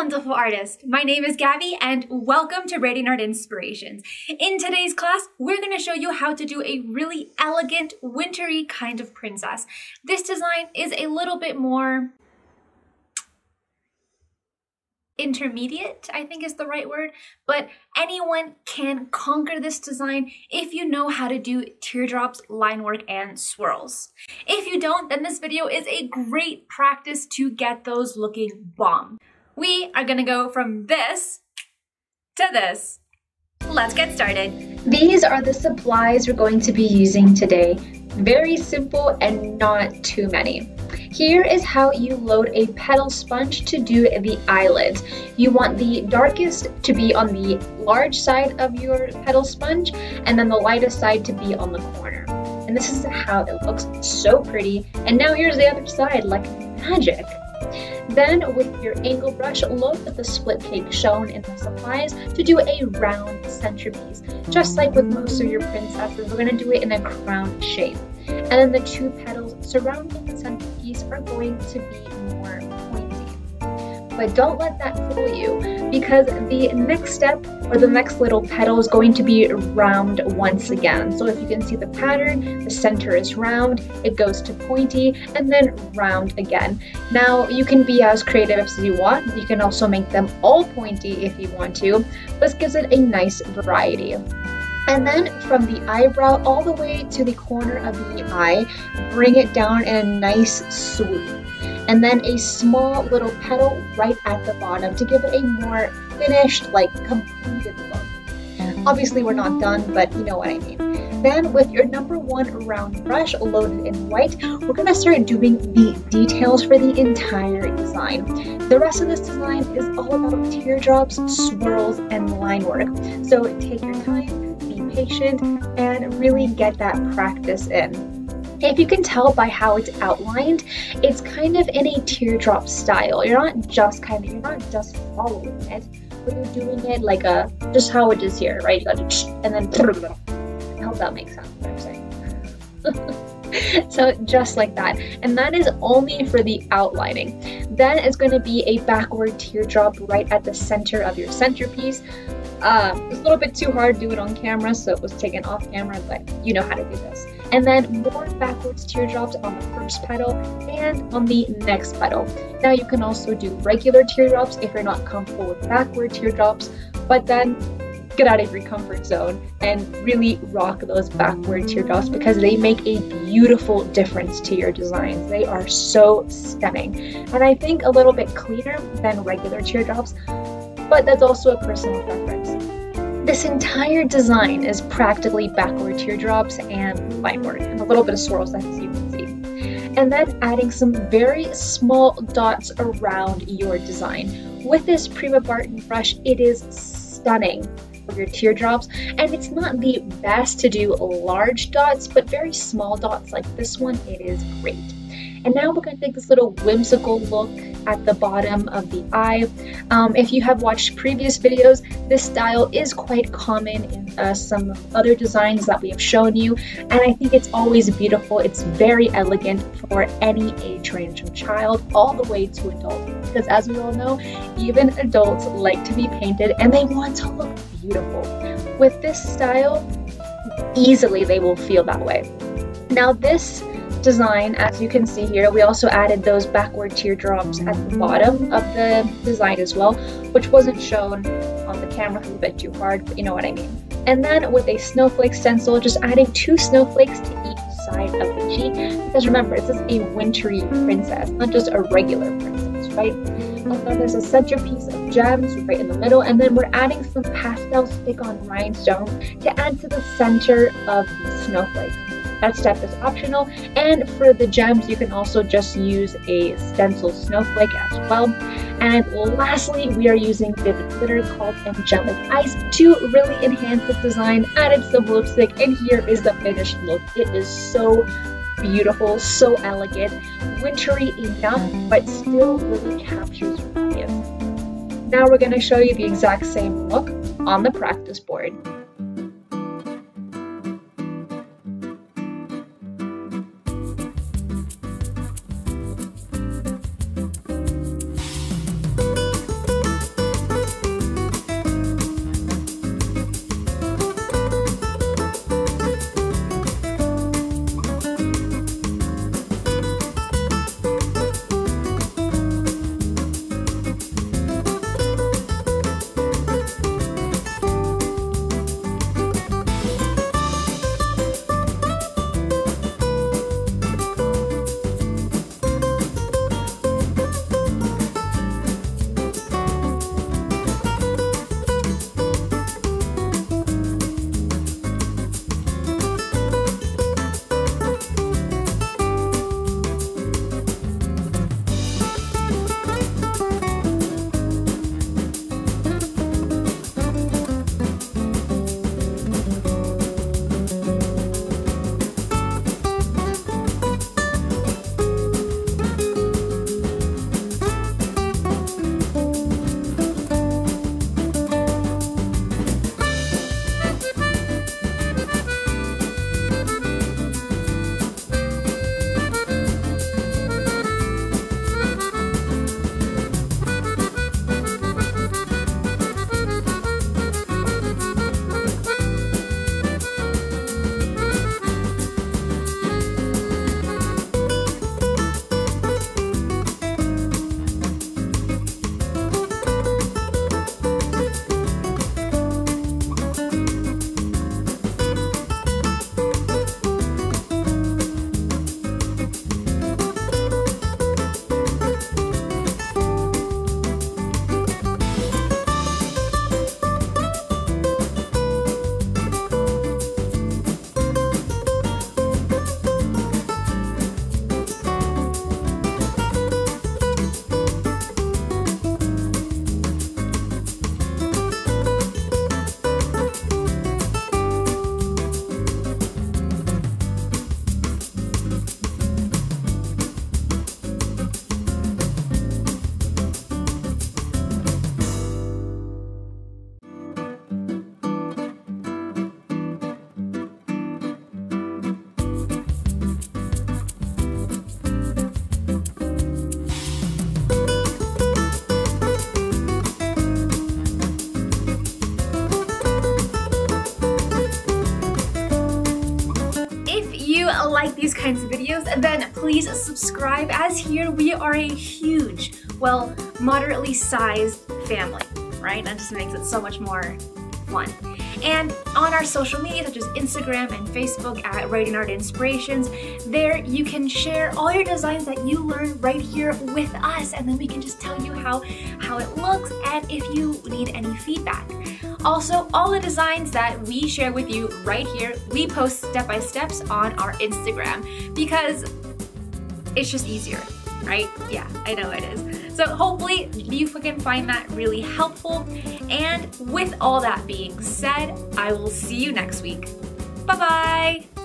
wonderful artist. My name is Gabby and welcome to Radiant Art Inspirations. In today's class, we're going to show you how to do a really elegant, wintry kind of princess. This design is a little bit more intermediate, I think is the right word, but anyone can conquer this design if you know how to do teardrops, line work, and swirls. If you don't, then this video is a great practice to get those looking bomb. We are gonna go from this to this. Let's get started. These are the supplies we're going to be using today. Very simple and not too many. Here is how you load a petal sponge to do the eyelids. You want the darkest to be on the large side of your petal sponge and then the lightest side to be on the corner. And this is how it looks, so pretty. And now here's the other side, like magic. Then with your angle brush, load with the split cake shown in the supplies to do a round centerpiece. Just like with most of your princesses, we're going to do it in a crown shape. And then the two petals surrounding the centerpiece are going to be more pointy. But don't let that fool you, because the next step or the next little petal is going to be round once again. So if you can see the pattern, the center is round, it goes to pointy, and then round again. Now you can be as creative as you want. You can also make them all pointy if you want to. This gives it a nice variety. And then from the eyebrow all the way to the corner of the eye, bring it down in a nice swoop. And then a small little petal right at the bottom to give it a more finished, like completed look. Obviously we're not done, but you know what I mean. Then with your number 1 round brush loaded in white, we're going to start doing the details for the entire design. The rest of this design is all about teardrops, swirls, and line work. So take your time, be patient, and really get that practice in. If you can tell by how it's outlined, it's kind of in a teardrop style. You're not just following it, but you're doing it like just how it is here, right? You got to, and then, I hope that makes sense what I'm saying. So just like that. And that is only for the outlining. Then it's going to be a backward teardrop right at the center of your centerpiece. It's a little bit too hard to do it on camera, so it was taken off camera, but you know how to do this. And then more backwards teardrops on the first petal and on the next petal. Now you can also do regular teardrops if you're not comfortable with backward teardrops, but then get out of your comfort zone and really rock those backward teardrops because they make a beautiful difference to your designs. They are so stunning. And I think a little bit cleaner than regular teardrops, but that's also a personal preference. This entire design is practically backward teardrops and line work and a little bit of swirls, as you can see. And then adding some very small dots around your design. With this Prima Barton brush, it is stunning for your teardrops, and it's not the best to do large dots, but very small dots like this one, it is great. And now we're going to take this little whimsical look at the bottom of the eye. If you have watched previous videos, this style is quite common in some other designs that we have shown you, and I think it's always beautiful. It's very elegant for any age range from child all the way to adult, because as we all know, even adults like to be painted and they want to look beautiful. With this style, easily they will feel that way. Now this design, as you can see here, we also added those backward teardrops at the bottom of the design as well, which wasn't shown on the camera, it's a bit too hard, but you know what I mean. And then with a snowflake stencil, just adding 2 snowflakes to each side of the cheek, because remember, this is a wintry princess, not just a regular princess, right? And then there's a centerpiece of gems right in the middle, and then we're adding some pastel stick-on rhinestones to add to the center of the snowflake. That step is optional, and for the gems you can also just use a stencil snowflake as well. And lastly, we are using vivid glitter called Angelic Ice to really enhance the design. Added some lipstick, and here is the finished look. It is so beautiful, so elegant, wintry enough, but still really captures your audience. Now we're going to show you the exact same look on the practice board. these kinds of videos, then please subscribe, as here we are a huge, well, moderately sized family, right? That just makes it so much more fun. And on our social media, such as Instagram and Facebook at Writing Art Inspirations, there you can share all your designs that you learned right here with us, and then we can just tell you how it looks and if you need any feedback. Also, all the designs that we share with you right here, we post step-by-steps on our Instagram because it's just easier, right? Yeah, I know it is. So hopefully you can find that really helpful. And with all that being said, I will see you next week. Bye-bye!